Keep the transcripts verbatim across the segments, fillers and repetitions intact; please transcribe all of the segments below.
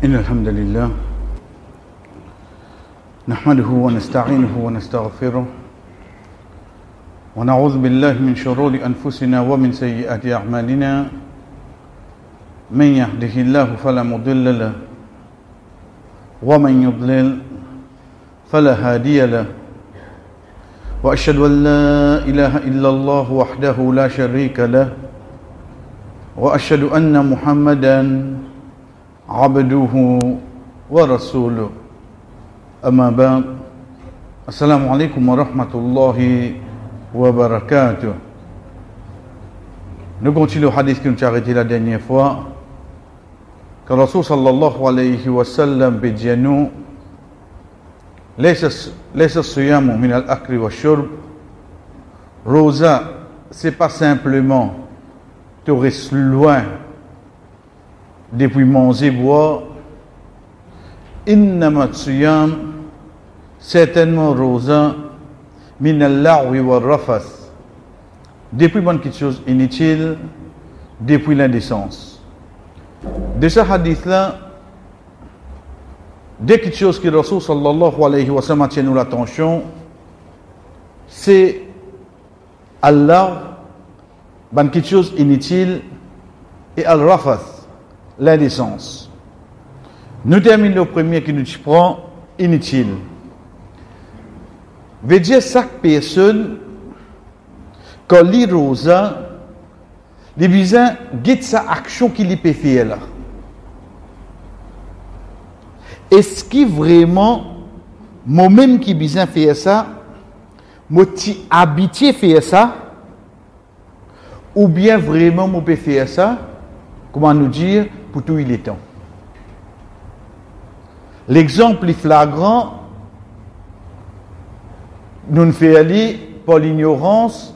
إن الحمد لله نحمده ونستعينه ونستغفره ونعوذ بالله من شرور أنفسنا ومن سيئات أعمالنا من يهده الله فلا مضل له ومن يضلل فلا هادي له وأشهد أن لا إله إلا الله وحده لا شريك له وأشهد أن محمدا عبده ورسوله أما بعد السلام عليكم ورحمة الله وبركاته. Nous continuons le hadith que nous avons arrêté la dernière fois. Que Rasul sallallahu alayhi wa sallam dit à nous ليس ليس الصيام من الأكل والشرب. Rosa, c'est pas simplement te rester loin depuis manger, boire. Innama tsiyam, certainement rosa, min al-la'wi wa rafas, depuis bonne quelque chose inutile, depuis l'indécence. De ce hadith-là, dès quelque chose que Rasul sallallahu alayhi wa sallam tient nous l'attention, c'est Allah, bonne quelque chose inutile, et al-rafas, l'indécence. Nous terminons le premier qui nous prend inutile. Veut dire chaque personne quand lit rosa, les besoins guide sa action qu'il peut faire là. Est-ce que vraiment moi-même qui besoin faire ça, moi t'y habitué faire ça, ou bien vraiment moi peux faire ça? Comment nous dire pour tout il est temps. L'exemple est flagrant, nous ne faisons aller par l'ignorance.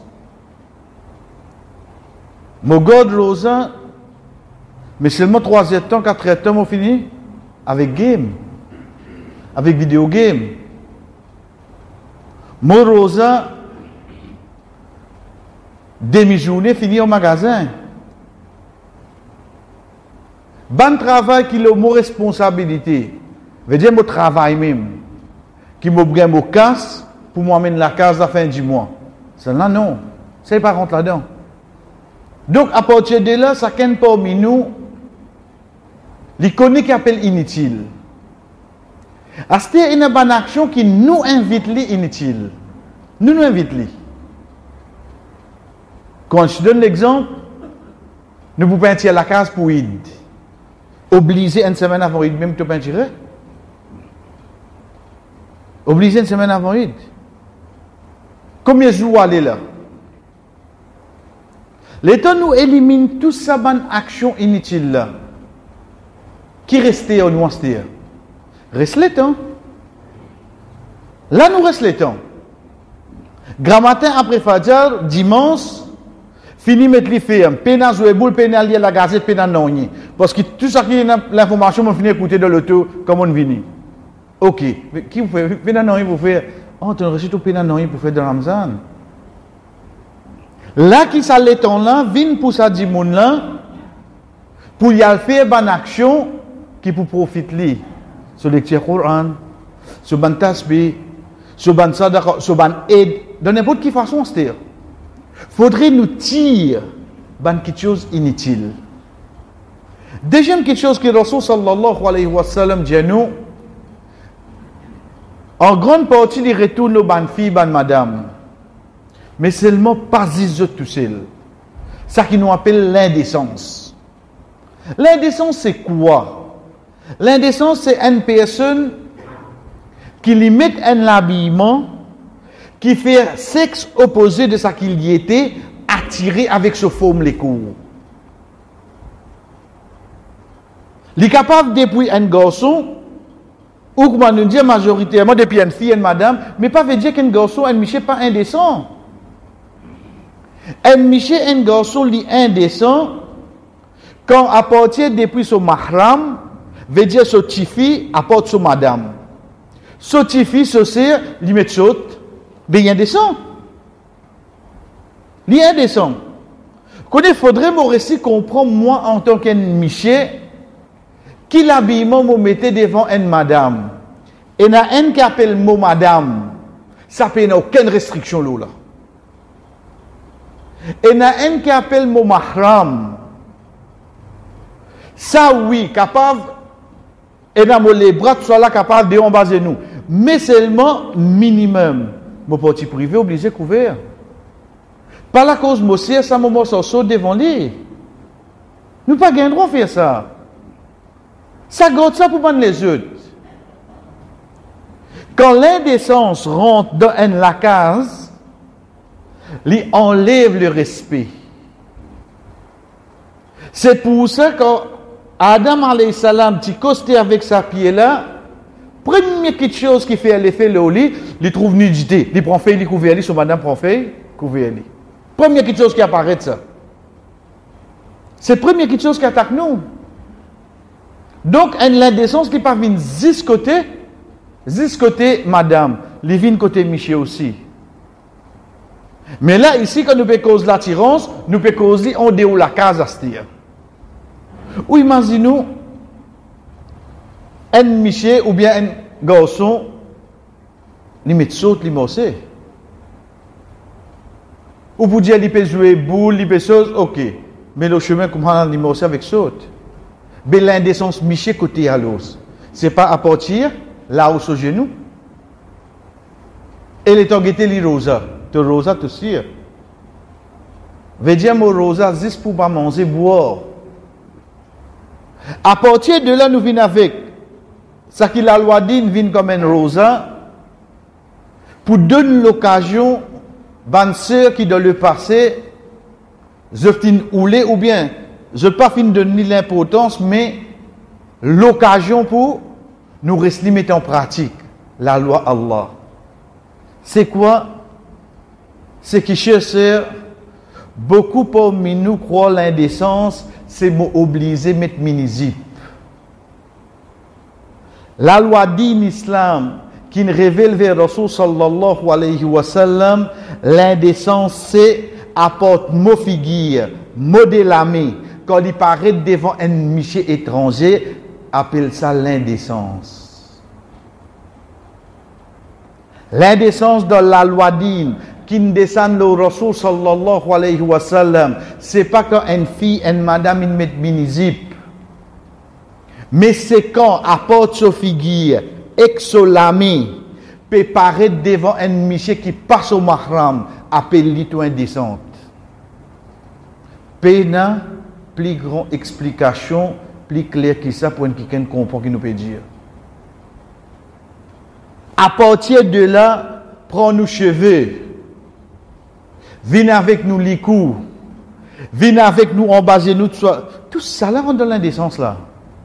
Mon God Rosa, mais seulement trois ans, quatre ans, on finit avec game, avec vidéo game. Mon Rosa, demi-journée, fini au magasin. Bon travail qui est mon responsabilité, veut dire mon travail même, qui me gagne mon casse pour m'amener la case à la fin du mois. Cela non, c'est pas rentre là-dedans. Donc à partir de là, chacun parmi nous, l'icône qui appelle inutile. C'est une bonne action qui nous invite les inutiles. Nous nous invite les. Quand je donne l'exemple, nous pouvons peintir la case pour Id. Obligé une semaine avant Eid, même te peinturer. Obligé une semaine avant Eid. Combien de jours aller là? L'État nous élimine tout ça, bonne action inutile là. Qui restait au noisetier? Reste le temps. Là, nous reste le temps. Grand matin après Fajr, dimanche, fini mettre les fermes, pénal jouer boule, pénal lier la gazette, pénal non. Parce que tout ça qui est l'information, on finit écouter dans l'auto comme on vient. Ok. Mais qui vous fait pénal non pour faire? Oh, tu as reçu tout pénal non pour faire de Ramzan. Là, qui ça le temps là, vient pour ça dit moun là, pour y aller faire une action qui pour profiter sur lecture Coran, sur ban tasbih, sur ban sadaqa, sur ban aide, de n'importe quelle façon, c'est-à-dire. Faudrait nous tirer ban quelque chose inutile. Deuxième quelque chose que Rasul sallallahu alayhi wa sallam dit à nous, en grande partie, il retourne aux ban filles, ban madame, mais seulement pas les tout seuls. Ça qui nous appelle l'indécence. L'indécence, c'est quoi? L'indécence, c'est une personne qui limite un habillement qui fait sexe opposé de ce qu'il y était, attiré avec ce forme les cours. Il est capable depuis un garçon, ou comment nous dire majoritairement depuis une fille, une madame, mais pas veut dire qu'un garçon, un miché pas indécent. Un miché, un garçon, li indécent, quand à partir depuis son mahram, veut dire ce tifi, apporte son madame. Ce tifi, ce sert, li met saute, bien indécent. Li indécent. Qu'on il faudrait mon récit comprendre moi en tant qu'un miché, Qui l'habillement vous mettez devant une madame. Et il y a un qui appelle mot madame. Ça n'a aucune restriction là. Et il y a un qui appelle mot mahram. Ça oui, capable. Et dans les bras, tout ça là, capable de embaser nous. Mais seulement minimum. Mon petit privé obligé de couvrir. Par la cause, moi aussi, à ce moment, ça saute devant lui. Nous pas gain droit à faire ça. Ça garde ça pour prendre les autres. Quand l'indécence rentre dans une la case, il enlève le respect. C'est pour ça que Adam alayhi salam, qui costé avec sa pied là, première petite chose qui fait l'effet le lit, il trouve nudité. Il prend fait, il couvre lui, son madame prend fait, couvre lui. Première petite chose qui apparaît de ça. C'est la première petite chose qui attaque nous. Donc, une l'indécence qui part vient dix côté, dix côté madame, les vient côté Michel aussi. Mais là, ici, quand nous peut causer l'attirance, nous peut causer on déroule la case à ce dire. Ou imaginez-nous, un Michel ou bien un garçon, il met saute, il morceau. Ou pour dire, il peut jouer boule, il peut chose, ok. Mais le chemin, comment il morceau avec saute? Mais l'indécence Michel côté à l'os. Ce n'est pas à partir là où au genou. Et les temps guettés, les rosa. De rosa, tout sûr. Veut dire, mon rosa, juste pour pas manger, boire. À partir de là, nous venons avec. Ça qui la loi dit, nous venons comme un rosa. Pour donner l'occasion, bonne sœur qui dans le passé, je finis oulé ou bien, je ne pas fin donner l'importance, mais l'occasion pour nous rester mettre en pratique la loi Allah. C'est quoi? C'est que, chers sœurs, beaucoup parmi nous croient l'indécence, c'est obligé de mettre mini-zip. La loi dit en islam, qui révèle vers Rasul sallallahu alayhi wa sallam, l'indécence c'est apporte mot figure, mot délamé. Quand il paraît devant un monsieur étranger, appelle ça l'indécence. L'indécence dans la loi dîne, qui ne descend le Rasul sallallahu alayhi wa sallam, c'est pas quand une fille, une madame, ils mettent mini-zip. Mais c'est quand apporte sa figure, exolamé, peut paraître devant un monsieur qui passe au mahram, appelle-lui tout indécente. Péna, plus grande explication, plus claire que ça pour quelqu'un comprend qui nous peut dire. À partir de là, prends nos cheveux, viens avec nous les coups, viens avec nous embaser nous, tout ça là rentre dans l'indécence là.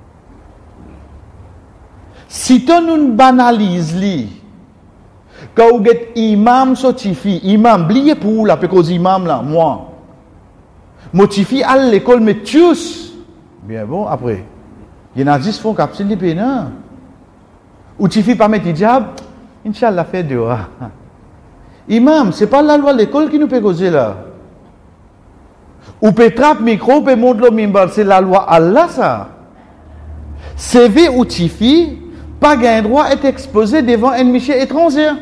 Si tu nous banalises li, quand vous êtes imam sotifi, imam, bliez pour la pécose imam là, moi. Motifi à l'école, mais tous. Bien bon, après. Il y en a dix fonds capsule de pénin. Ou tifi pas mettre diable, Inch'Allah fait dehors. Imam, c'est pas la loi de l'école qui nous peut causer là. Ou peut trapper micro, ou peut monter le mimbar, c'est la loi Allah ça. C V ou tifi, pas gain droit être exposé devant un monsieur étranger.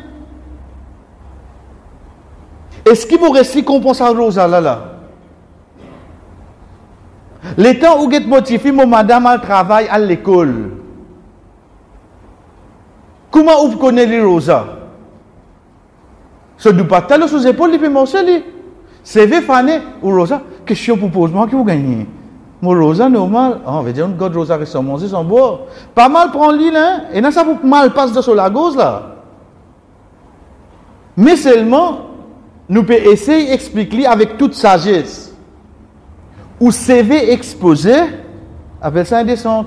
Est-ce qu'il vous reste compense à Rosa là là? Les temps où vous êtes motivé, mon madame a travail à l'école. Comment vous connaissez les Rosa? Ce du bataille sous épaule, il peut marcher. C V fané ou Rosa? Question pour poser moi qui vous gagnez. Mon Rosa normal, on va dire une god Rosa qui sont mangés sont beaux. Pas mal prend l'île, hein? Et là ça vous mal passe de sur la gauche là. Mais seulement, nous pouvons essayer d'expliquer avec toute sagesse. Ou C V exposé, avec ça indécent.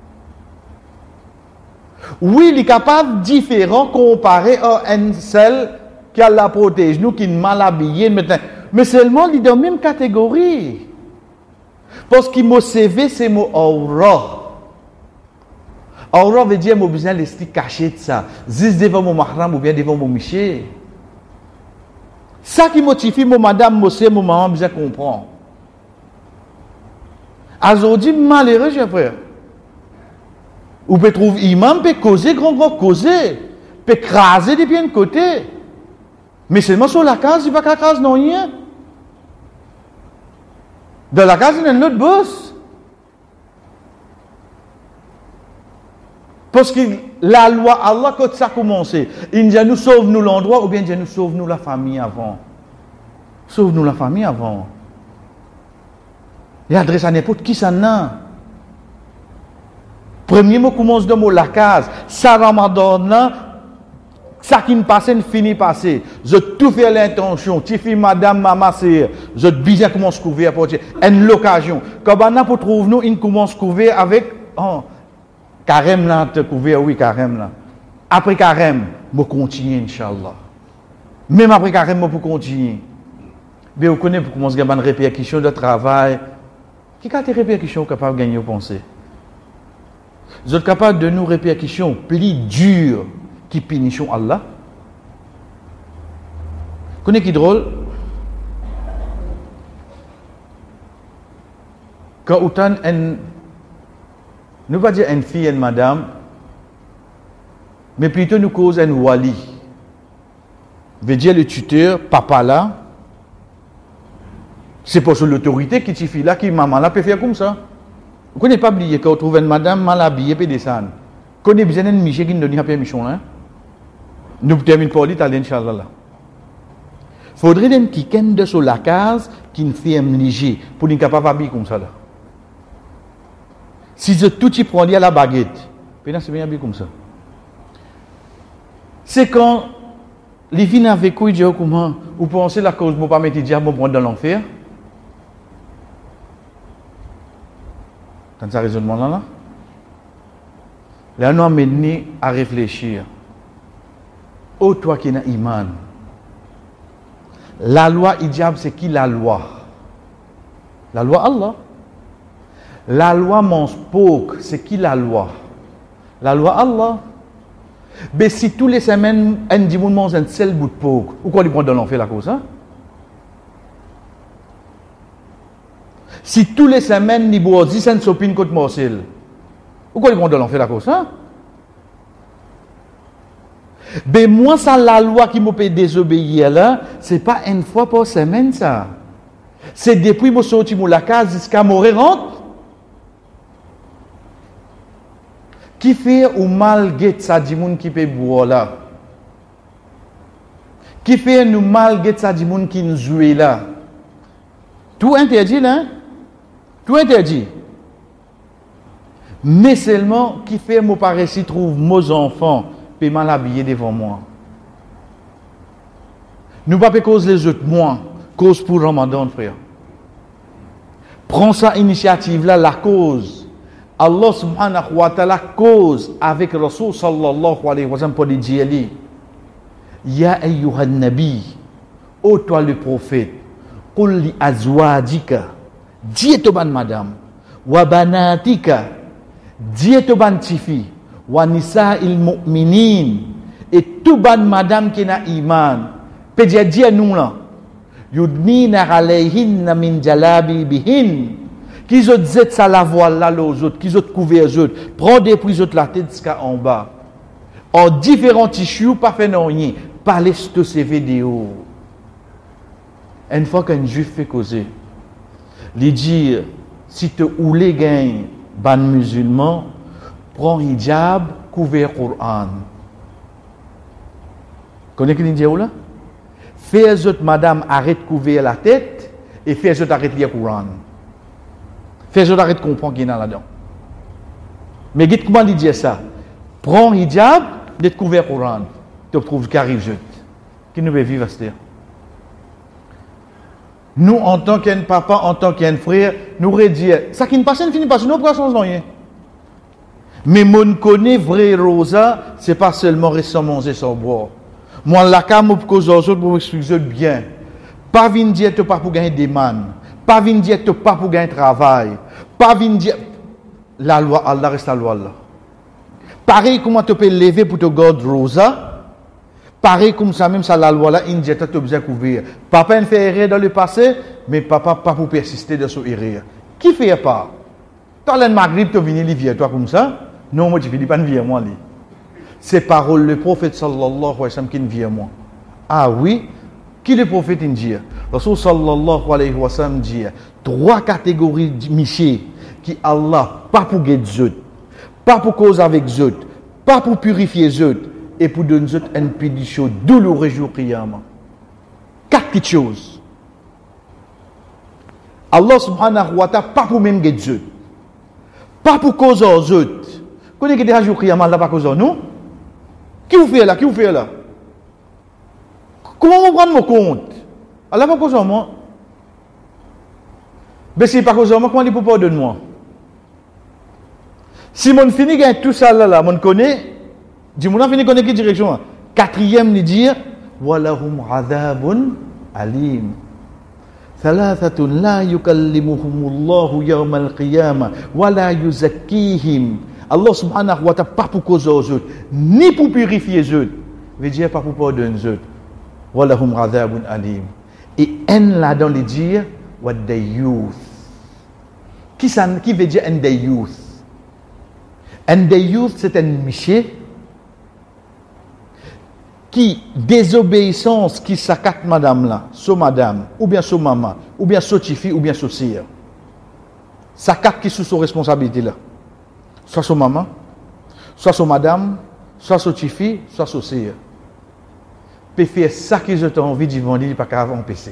Oui, il est capable différent comparé à un seul qui a la protège, nous qui est mal habillé maintenant. Mais seulement il est dans la même catégorie. Parce que mon C V, c'est mon aura. Aura veut dire mon besoin de rester caché de ça. Juste devant mon mahram ou bien devant mon miché. Ça qui motive mon madame, mon sœur, mon maman, besoin de comprendre. Aujourd'hui, malheureux, j'ai frère. Ou peut trouver imam, peut causer, grand grand causer, peut craser des pieds de côté. Mais seulement sur la case, il n'y a pas qu'à craser, non, rien. Dans la case, il y a un autre boss. Parce que la loi Allah, quand ça a commencé, il dit nous sauve-nous l'endroit ou bien il dit nous sauve-nous la famille avant. Sauve-nous la famille avant. Il adresse à n'importe qui ça n'a. Premier mot commence de mot la case. Ça Ramadan là, ça qui ne passe, ne finit passer. Je tout fait l'intention. Tu fais madame, maman, c'est. Je bien commence à couvrir pour dire. Une l'occasion. Quand on a pour trouver nous, il commence à couvrir avec. Oh, carême là, te couvrir, oui, carême là. Après carême, je continue, Inch'Allah. Même après carême, je peux continuer. Mais vous connaissez pour commencer à avoir une répercussion de travail. Qui a des répercussions capables de gagner, vous pensez? Vous êtes capable de nous répercussions plus dures qui punissent Allah? Vous connaissez qui drôle? Quand autant une, nous pas dire une fille, une madame, mais plutôt nous cause un wali. Veut dire le tuteur, papa là, c'est pas sur l'autorité qui t'y là, qui maman là peut faire comme ça. Vous connaissez pas oublier quand on trouve une madame mal habillée et descendre. Vous connaissez bien une miché qui nous donne un permission là. Nous terminons par l'Italie, Inch'Allah là. Faudrait d'un qui ken de sur la case qui ne fait un léger pour être capable d'habiller comme ça là. Si je tout y prends à la baguette, puis c'est bien habillé comme ça. C'est quand les filles avec vous, ils disent comment vous pensez la cause pour pas mettre diable pour prendre dans l'enfer. Dans ce raisonnement-là, là, là, nous amené à réfléchir. Oh, toi qui es iman, la loi hijab, c'est qui la loi? La loi Allah. La loi Monspok, c'est qui la loi? La loi Allah. Mais si tous les semaines, un dimanche mange un seul bout de poke, ou quoi, il prend dans l'enfer la cause, hein? Si tous les semaines, ni boit dix cents sopines côte morcelle, pourquoi ils vont dans l'enfer la cause, hein? Ben, moi, ça, la loi qui m'a fait désobéir là, c'est pas une fois par semaine, ça. C'est depuis que je suis sorti de la case jusqu'à mourir rentre. Qui fait ou mal guette ça, dit moun qui peut boire là? Qui fait nous mal guette ça, dit moun qui nous joue là? Tout interdit là, hein? Tout interdit. Mais seulement, qui fait mon père si trouve mes enfants, puis mal habillés devant moi. Nous pas cause les autres, moi, cause pour Ramadan, frère. Prends sa initiative là, la cause. Allah subhanahu wa ta'ala cause avec Rasul sallallahu alayhi wa sallam pour dire Ya ayyuhan nabi, ô toi le prophète, qul li azwajika, dis to ban madame, wa banatika, dis to ban tifi, wa nisa'il mu'minin, et tout ban madame qui n'a iman, peut dire dis nous là, yudnina alayhinna min jalabibihin, qu'ils ont dit ça la voile là aux autres, qu'ils ont couvert les autres, prends des prises autres la tête jusqu'à en bas. En différents tissus, pas fait non rien, parlez de ces vidéos. Une fois qu'un juif fait causer, lui dire, si tu oulé gagne, ban musulman, prends hijab, couvert Coran. Connaissez qui dit là? Fais les autres, madame, arrête de couvrir la tête, et fais les autres, arrête de lire Coran. Fais je arrête de comprendre qui est là-dedans. Mais dites comment il dit ça? Prends hijab, d'être couvert Coran. Tu trouves qui arrive jeune. Qui nous veut vivre à ce dire? Nous, en tant qu'un papa, en tant qu'un frère, nous redire, ça qui ne passe, ne finit pas, sinon, pourquoi change rien? Mais mon connaît vrai Rosa, c'est pas seulement rester manger sans boire. Moi, la cam pour cause aux autres, pour m'expliquer bien. Pas venir dire que pas pour gagner des man. Pas venir dire que pas pour gagner travail. Pas venir dire la loi Allah reste la loi Allah. Pareil comment tu peux lever pour te garder Rosa. Pareil comme ça même ça la loi là il dit tu as besoin couvrir. Papa ne fait erreur dans le passé mais papa pas pour persister dans son erreur. Qui fait pas? Toi le Maghreb tu venir livier toi comme ça. Non, moi, je ne dis pas une vie à moi. C'est parole le prophète sallallahu alayhi wa sallam qui ne vit à moi. Ah oui, qui le prophète dit? Rasul sallallahu alayhi wa sallam dit trois catégories de miché qui Allah, pas pour guider eux, pas pour cause avec eux, pas pour purifier eux, et pour donner eux une pédition douloureuse jour qiyamah. Quatre petites choses. Allah subhanahu wa ta'ala, pas pour même guider eux, pas pour cause aux autres. Quand on est jour qiyamah, Allah pas cause aux nous. Qui vous fait là? Qui vous fait là? Comment vous prendre mon compte? Allah pas cause aux moi. Mais si pas cause aux moi, comment il peut pardonner moi? Si mon fini gagne tout ça là, là mon connaît, dis mon fini connaît quelle direction? Quatrième, il dit walahum adhabun alim. ثلاثة لا يكلمهم الله يوم القيامة ولا يزكيهم. Allah subhanahu wa ta'ala pas pour causer aux autres, ni pour purifier les autres, veut dire pas pour pardonner les autres. Walahum adhabun alim. Et en là dans les dire what the youth. Qui ça qui veut dire en the youth? En the youth c'est un miché qui désobéissance qui s'accate madame là, so madame, ou bien so maman, ou bien so tifi, ou bien so sire. S'accate qui sous son responsabilité là. Soit so maman, soit so madame, soit so tifi, soit so sire. Peut faire ça qu'ils ont envie d'y vendre, pas qu'à empêcher.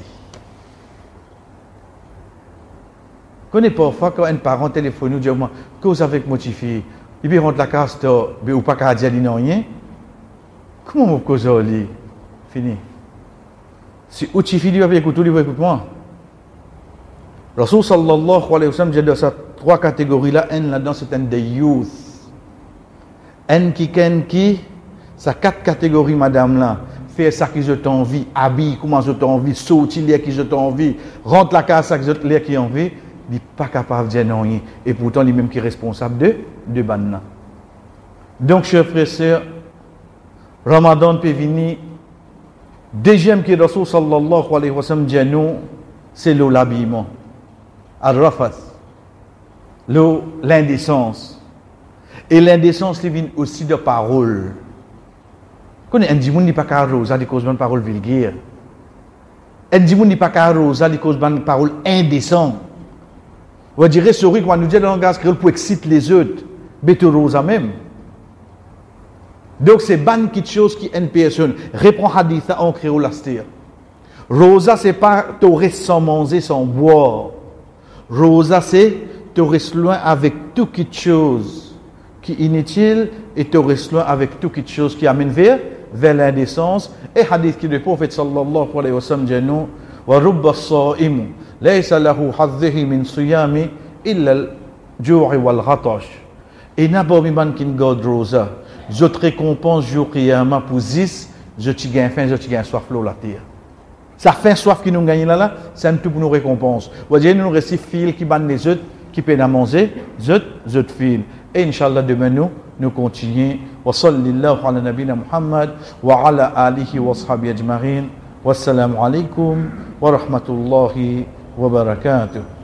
Connais parfois quand un parent téléphone nous dit moi, cause avec mon tifi, et puis rentre la casse ou pas qu'à dire non rien. Comment vous causez au lit? Fini. Si Uchifi dit, écoute, il va écouter moi. Rasul sallallahu alayhi wa sallam, j'ai dans ces trois catégories-là, un là-dedans, c'est un des youth. Un qui, ken qui, ça quatre catégories, madame là. Faire ça qui je t'envie, habille, comment je t'envie, sortir l'air qui je t'envie, rentre la case, ça qui je l'air qui envie, il n'est pas capable de dire non. Et pourtant, il est même qui est responsable de, de banna. Donc, chers frères et sœurs, Ramadan peut venir. Deuxième qui est Rasul sallallahu alayhi wa sallam dit nous, c'est l'habillement. Al-Rafas. L'indécence. Et l'indécence, il vient aussi de paroles. Quand on dit qu'on n'est pas carrose, à cause de paroles vulgaires. On dit qu'on n'est pas carrose, à cause de paroles indécentes. On va dire, c'est vrai qu'on nous dit dans le langage créole pour exciter les autres. Mais tu rosa même. Donc c'est ban quelque chose qui est une personne. Réprend hadith en créole astir. Rosa c'est pas te rester sans manger, sans boire. Rosa c'est te rester loin avec tout quelque chose qui est inutile et te rester loin avec tout quelque chose qui amène vers, vers l'indécence. Et hadith qui le prophète sallallahu alayhi wa sallam dit nous wa rubba as-sa'imu laysa lahu hadhihi min siyami illa al-ju'i wal ghatash. Et n'abord man qui garde rosa. Je te récompense jour qiyamah pour dix, je te gagne faim, je te gagne soif l'eau la terre. Ça fait soif qui nous gagne là là, c'est un tout pour nous récompense. Vous voyez nous récit fil qui ban les autres, qui peine à manger, zot zot fil. Et inchallah demain nous nous continuons. Wa sallallahu ala nabina Muhammad wa ala alihi wa sahbihi ajma'in. Wassalamu alaikum wa rahmatullahi wa barakatuh.